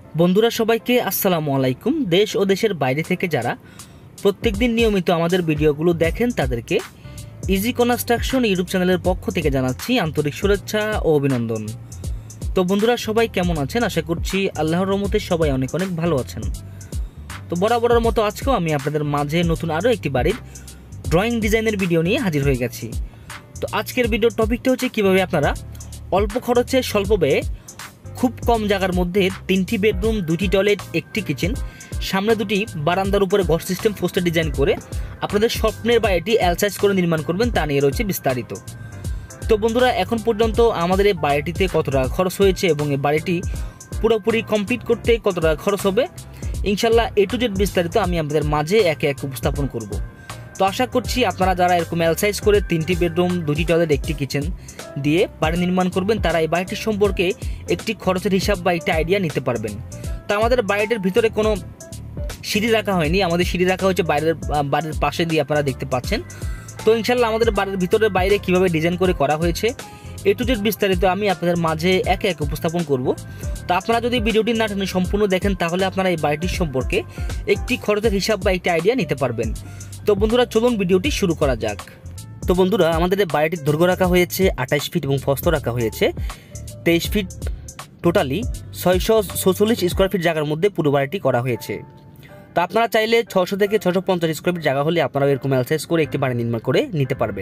বন্ধুরা সবাইকে আসসালামু আলাইকুম। দেশ ও দেশের বাইরে থেকে যারা প্রত্যেকদিন নিয়মিত আমাদের ভিডিওগুলো দেখেন তাদেরকে ইজি কনস্ট্রাকশন ইউটিউব চ্যানেলের পক্ষ থেকে জানাচ্ছি আন্তরিক শুভেচ্ছা ও অভিনন্দন। তো বন্ধুরা সবাই কেমন আছেন? আশা করছি আল্লাহর রহমতে সবাই অনেক অনেক ভালো আছেন। তো বরাবরের মতো আজকেও আমি আপনাদের মাঝে নতুন আরও একটি বাড়ির ড্রয়িং ডিজাইনের ভিডিও নিয়ে হাজির হয়ে গেছি। তো আজকের ভিডিওর টপিকটা হচ্ছে কীভাবে আপনারা অল্প খরচে স্বল্প ব্যয়ে খুব কম জায়গার মধ্যে 3টি বেডরুম, 2টি টয়লেট, একটি কিচেন, সামনে 2টি বারান্দার উপরে ঘর সিস্টেম পোস্টার ডিজাইন করে আপনাদের স্বপ্নের বাড়িটি এল সাইজ করে নির্মাণ করবেন তা নিয়ে রয়েছে বিস্তারিত। তো বন্ধুরা এখন পর্যন্ত আমাদের এই বাড়িটিতে কত টাকা খরচ হয়েছে এবং এই বাড়িটি পুরোপুরি কমপ্লিট করতে কত টাকা খরচ হবে, ইনশাল্লাহ এ টু জেড বিস্তারিত আমি আপনাদের মাঝে একে একে উপস্থাপন করব। তো আশা করছি আপনারা যারা এরকম এল সাইজ করে 3টি বেডরুম, 2টি টয়লেট, একটি কিচেন দিয়ে বাড়ি নির্মাণ করবেন তারা এই বাড়িটির সম্পর্কে একটি খরচের হিসাব বা একটি আইডিয়া নিতে পারবেন। তো আমাদের বাড়িটির ভিতরে কোনো সিঁড়ি রাখা হয়নি, আমাদের সিঁড়ি রাখা হচ্ছে বাড়ির পাশে দিয়ে, আপনারা দেখতে পাচ্ছেন। তো ইনশাল্লাহ আমাদের বাড়ির ভিতরে বাইরে কীভাবে ডিজাইন করে করা হয়েছে এ টু জেড বিস্তারিত আমি আপনাদের মাঝে একে একে উপস্থাপন করব। তো আপনারা যদি ভিডিওটি না টেনে সম্পূর্ণ দেখেন তাহলে আপনারা এই বাড়িটির সম্পর্কে একটি খরচের হিসাব বা একটি আইডিয়া নিতে পারবেন। তো বন্ধুরা চলুন ভিডিওটি শুরু করা যাক। তো বন্ধুরা আমাদের এই বাড়িটির দৈর্ঘ্য রাখা হয়েছে 28 ফিট এবং প্রস্থ রাখা হয়েছে 23 ফিট, টোটালি 646 স্কোয়ার ফিট জায়গার মধ্যে পুরো বাড়িটি করা হয়েছে। তো আপনারা চাইলে 600 থেকে 650 স্কোয়ার ফিট জায়গা হলে আপনারা এরকম এল সাইজ করে একটি বাড়ি নির্মাণ করে নিতে পারবেন।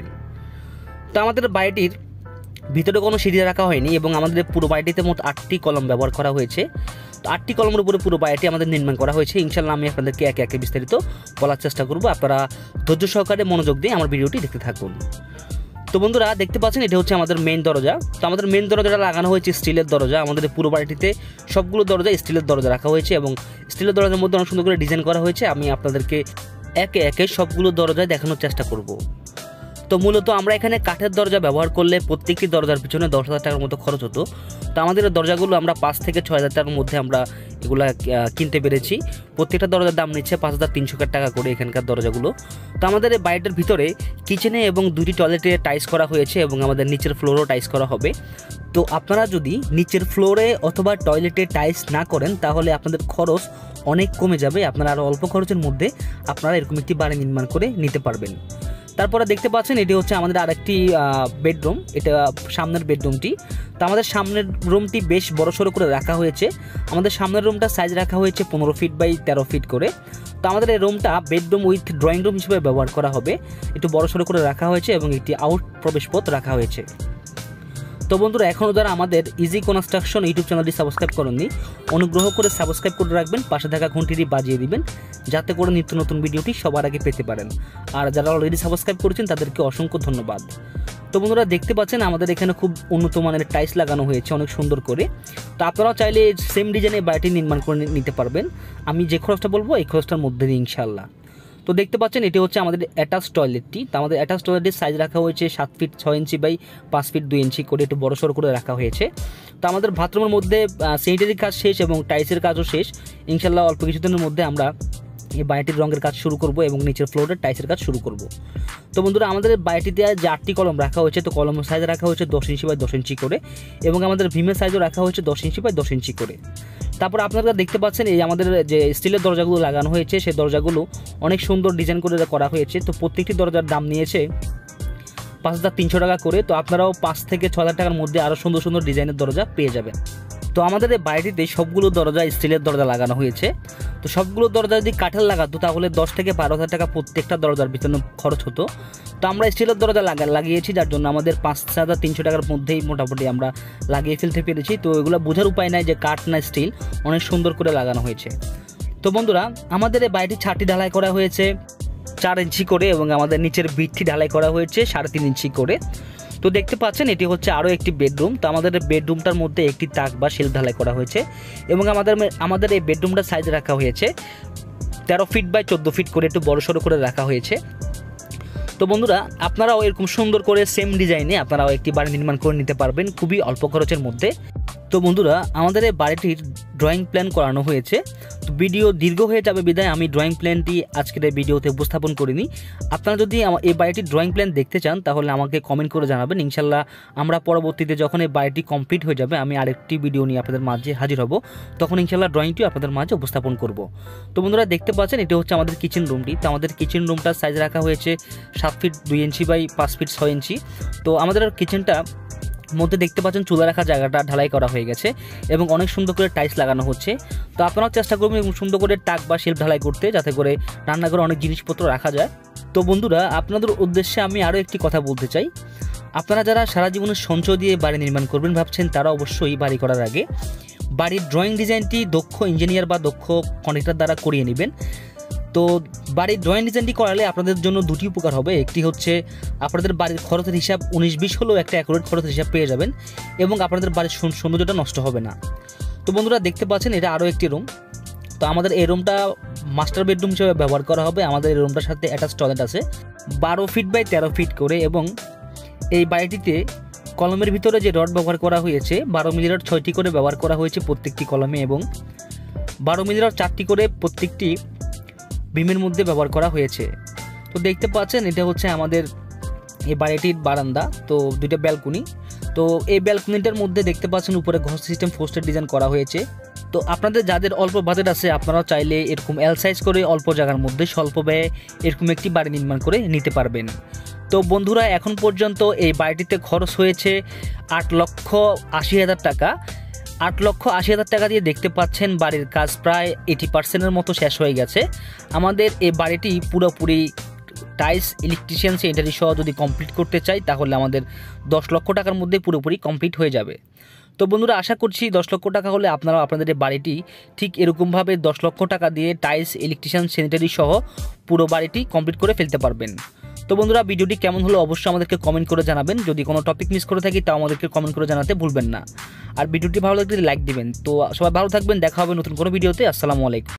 তো আমাদের বাড়িটির ভিতরে কোনো সিঁড়ি রাখা হয়নি এবং আমাদের পুরো বাড়িটিতে মোট 8টি কলম ব্যবহার করা হয়েছে। তো 8টি কলমের উপরে পুরো বাড়িটি আমাদের নির্মাণ করা হয়েছে। ইনশাল্লাহ আমি আপনাদেরকে একে একে বিস্তারিত বলার চেষ্টা করব, আপনারা ধৈর্য সহকারে মনোযোগ দিয়ে আমার ভিডিওটি দেখতে থাকুন। তো বন্ধুরা দেখতে পাচ্ছেন এটা হচ্ছে আমাদের মেইন দরজা। তো আমাদের মেইন দরজাটা লাগানো হয়েছে স্টিলের দরজা। আমাদের পুরো বাড়িটিতে সবগুলো দরজা স্টিলের দরজা রাখা হয়েছে এবং স্টিলের দরজার মধ্যে অনেক সুন্দর করে ডিজাইন করা হয়েছে। আমি আপনাদেরকে একে একে সবগুলো দরজায় দেখানোর চেষ্টা করব। তো মূলত আমরা এখানে কাঠের দরজা ব্যবহার করলে প্রত্যেকটি দরজার পিছনে 10,000 টাকার মতো খরচ হতো। তো আমাদের দরজাগুলো আমরা 5 থেকে 6,000 টাকার মধ্যে আমরা এগুলা কিনতে পেরেছি। প্রত্যেকটা দরজার দাম নিচ্ছে 5,300 টাকা করে এখানকার দরজাগুলো। তো আমাদের এই বাড়িটার ভিতরে কিচেনে এবং 2টি টয়লেটে টাইলস করা হয়েছে এবং আমাদের নিচের ফ্লোরও টাইলস করা হবে। তো আপনারা যদি নিচের ফ্লোরে অথবা টয়লেটে টাইলস না করেন তাহলে আপনাদের খরচ অনেক কমে যাবে, আপনারা আরও অল্প খরচের মধ্যে আপনারা এরকম একটি বাড়ি নির্মাণ করে নিতে পারবেন। তারপরে দেখতে পাচ্ছেন এটি হচ্ছে আমাদের আরেকটি বেডরুম, এটা সামনের বেডরুমটি। তো আমাদের সামনের রুমটি বেশ বড়সড় করে রাখা হয়েছে। আমাদের সামনের রুমটা সাইজ রাখা হয়েছে 15 ফিট বাই 13 ফিট করে। তো আমাদের এই রুমটা বেডরুম উইথ ড্রয়িং রুম হিসেবে ব্যবহার করা হবে, একটু বড়সড় করে রাখা হয়েছে এবং একটি আউট প্রবেশপথ রাখা হয়েছে। তো বন্ধুরা এখনও যারা আমাদের ইজি কনস্ট্রাকশন ইউটিউব চ্যানেলটি সাবস্ক্রাইব করেননি অনুগ্রহ করে সাবস্ক্রাইব করে রাখবেন, পাশে থাকা ঘন্টিটি বাজিয়ে দিবেন যাতে করে নিত্য নতুন ভিডিওটি সবার আগে পেতে পারেন। আর যারা অলরেডি সাবস্ক্রাইব করেছেন তাদেরকে অসংখ্য ধন্যবাদ। তো বন্ধুরা দেখতে পাচ্ছেন আমাদের এখানে খুব উন্নত মানের টাইলস লাগানো হয়েছে অনেক সুন্দর করে। তো আপনারাও চাইলে সেম ডিজাইনে বাড়িটি নির্মাণ করে নিতে পারবেন। আমি যে খরচটা বলবো এই খরচটার মধ্যে দিয়ে ইনশাল্লাহ। তো দেখতে পাচ্ছেন এটি হচ্ছে আমাদের অ্যাটাচ টয়লেটটি। তো আমাদের অ্যাটাচ টয়লেটের সাইজ রাখা হয়েছে 7 ফিট 6 ইঞ্চি বাই 5 ফিট 2 ইঞ্চি করে, একটু বড়সড় করে রাখা হয়েছে। তো আমাদের বাথরুমের মধ্যে স্যানিটারি কাজ শেষ এবং টাইলসের কাজও শেষ। ইনশাল্লাহ অল্প কিছুদিনের মধ্যে আমরা এই বাড়িটির রঙের কাজ শুরু করব এবং নিচের ফ্লোরের টাইলসের কাজ শুরু করব। তো বন্ধুরা আমাদের বাড়িটিতে যে 8টি কলম রাখা হয়েছে, তো কলমের সাইজ রাখা হয়েছে 10 ইঞ্চি বাই 10 ইঞ্চি করে এবং আমাদের ভীমের সাইজও রাখা হয়েছে 10 ইঞ্চি বাই 10 ইঞ্চি করে। তারপর আপনারা দেখতে পাচ্ছেন এই আমাদের যে স্টিলের দরজাগুলো লাগানো হয়েছে সেই দরজাগুলো অনেক সুন্দর ডিজাইন করে করা হয়েছে। তো প্রত্যেকটি দরজার দাম নিয়েছে 5,300 টাকা করে। তো আপনারাও 5 থেকে 6,000 টাকার মধ্যে আরও সুন্দর সুন্দর ডিজাইনের দরজা পেয়ে যাবেন। তো আমাদের এই বাড়িটিতে সবগুলো দরজা স্টিলের দরজা লাগানো হয়েছে। তো সবগুলো দরজা যদি কাঠের লাগাতো তাহলে 10 থেকে 12,000 টাকা প্রত্যেকটা দরজার পিছনে খরচ হতো। তো আমরা স্টিলের দরজা লাগিয়েছি যার জন্য আমাদের 5,300 টাকার মধ্যেই মোটামুটি আমরা লাগিয়ে ফেলতে পেরেছি। তো এগুলো বোঝার উপায় নাই যে কাঠ না স্টিল, অনেক সুন্দর করে লাগানো হয়েছে। তো বন্ধুরা আমাদের এই বাড়িটির ছাদটি ঢালাই করা হয়েছে 4 ইঞ্চি করে এবং আমাদের নিচের ভিটটি ঢালাই করা হয়েছে 3.5 ইঞ্চি করে। তো দেখতে পাচ্ছেন এটি হচ্ছে আরও একটি বেডরুম। তো আমাদের বেডরুমটার মধ্যে একটি তাক বা শেলফ ঢালাই করা হয়েছে এবং আমাদের এই বেডরুমটার সাইজ রাখা হয়েছে 13 ফিট বাই 14 ফিট করে, একটু বড়সড় করে রাখা হয়েছে। তো বন্ধুরা আপনারাও এরকম সুন্দর করে সেম ডিজাইনে আপনারাও একটি বাড়ি নির্মাণ করে নিতে পারবেন খুবই অল্প খরচের মধ্যে। তো বন্ধুরা, আমাদের এই বাড়িটির ড্রয়িং প্ল্যান করানো হয়েছে। তো ভিডিও দীর্ঘ হয়ে যাবে বিধায় আমি ড্রয়িং প্ল্যানটি আজকের এই ভিডিওতে উপস্থাপন করিনি। আপনারা যদি এই বাড়িটির ড্রয়িং প্ল্যান দেখতে চান তাহলে আমাকে কমেন্ট করে জানাবেন। ইনশাল্লাহ আমরা পরবর্তীতে যখন এই বাড়িটি কমপ্লিট হয়ে যাবে আমি আরেকটি ভিডিও নিয়ে আপনাদের মাঝে হাজির হব, তখন ইনশাল্লাহ ড্রয়িংটিও আপনাদের মাঝে উপস্থাপন করব। তো বন্ধুরা, দেখতে পাচ্ছেন এটা হচ্ছে আমাদের কিচেন রুমটি। তো আমাদের কিচেন রুমটার সাইজ রাখা হয়েছে 7 ফিট 2 ইঞ্চি বাই 5 ফিট 6 ইঞ্চি। তো আমাদের কিচেনটা মধ্যে দেখতে পাচ্ছেন চুলা রাখা জায়গাটা ঢালাই করা হয়ে গেছে এবং অনেক সুন্দর করে টাইলস লাগানো হচ্ছে। তো আপনারাও চেষ্টা করবেন সুন্দর করে টাক বা শেলফ ঢালাই করতে, যাতে করে রান্নাঘরে অনেক জিনিসপত্র রাখা যায়। তো বন্ধুরা, আপনাদের উদ্দেশ্যে আমি আরও একটি কথা বলতে চাই। আপনারা যারা সারা জীবনের সঞ্চয় দিয়ে বাড়ি নির্মাণ করবেন ভাবছেন, তারা অবশ্যই বাড়ি করার আগে বাড়ির ড্রয়িং ডিজাইনটি দক্ষ ইঞ্জিনিয়ার বা দক্ষ কন্ট্রাক্টর দ্বারা করিয়ে নেবেন। তো বাড়ির ড্রয়িং ডিজাইনটি করালে আপনাদের জন্য দুটি উপকার হবে। একটি হচ্ছে আপনাদের বাড়ির খরচের হিসাব 19-20 হলেও একটা অ্যাকুরেট খরচের হিসাব পেয়ে যাবেন এবং আপনাদের বাড়ির সৌন্দর্যটা নষ্ট হবে না। তো বন্ধুরা, দেখতে পাচ্ছেন এটা আরও একটি রুম। তো আমাদের এই রুমটা মাস্টার বেডরুম হিসেবে ব্যবহার করা হবে। আমাদের এই রুমটার সাথে অ্যাটাচ টয়লেট আছে 12 ফিট বাই 13 ফিট করে, এবং এই বাড়িটিতে কলমের ভিতরে যে রড ব্যবহার করা হয়েছে 12 মিলি রড 6টি করে ব্যবহার করা হয়েছে প্রত্যেকটি কলমে, এবং 12 মিলি রড 4টি করে প্রত্যেকটি বিমের মধ্যে ব্যবহার করা হয়েছে। তো দেখতে পাচ্ছেন এটা হচ্ছে আমাদের এই বাড়িটির বারান্দা। তো দুইটা ব্যালকনি। তো এই ব্যালকনিটার মধ্যে দেখতে পাচ্ছেন উপরে ঘর সিস্টেম পোস্টার ডিজাইন করা হয়েছে। তো আপনাদের যাদের অল্প বাজেট আছে আপনারাও চাইলে এরকম এল সাইজ করে অল্প জায়গার মধ্যে স্বল্প ব্যয়ে এরকম একটি বাড়ি নির্মাণ করে নিতে পারবেন। তো বন্ধুরা, এখন পর্যন্ত এই বাড়িটিতে খরচ হয়েছে 8,80,000 টাকা। 8,80,000 টাকা দিয়ে দেখতে পাচ্ছেন বাড়ির কাজ প্রায় 80% মতো শেষ হয়ে গেছে। আমাদের এই বাড়িটি পুরোপুরি টাইলস, ইলেকট্রিশিয়ান, সেনিটারি সহ যদি কমপ্লিট করতে চাই তাহলে আমাদের 10 লক্ষ টাকার মধ্যে পুরোপুরি কমপ্লিট হয়ে যাবে। তো বন্ধুরা, আশা করছি 10 লক্ষ টাকা হলে আপনারাও আপনাদের এই বাড়িটি ঠিক এরকমভাবে 10 লক্ষ টাকা দিয়ে টাইলস, ইলেকট্রিশিয়ান, সেনিটারি সহ পুরো বাড়িটি কমপ্লিট করে ফেলতে পারবেন। তো বন্ধুরা, ভিডিওটি কেমন হলো অবশ্যই আমাদেরকে কমেন্ট করে জানাবেন। যদি কোনো টপিক মিস করে থাকি তাও আমাদেরকে কমেন্ট করে জানাতে ভুলবেন না। আর ভিডিওটি ভালো লাগলে লাইক দিবেন। তো সবাই ভালো থাকবেন, দেখা হবে নতুন কোনো ভিডিওতে। আসসালামু আলাইকুম।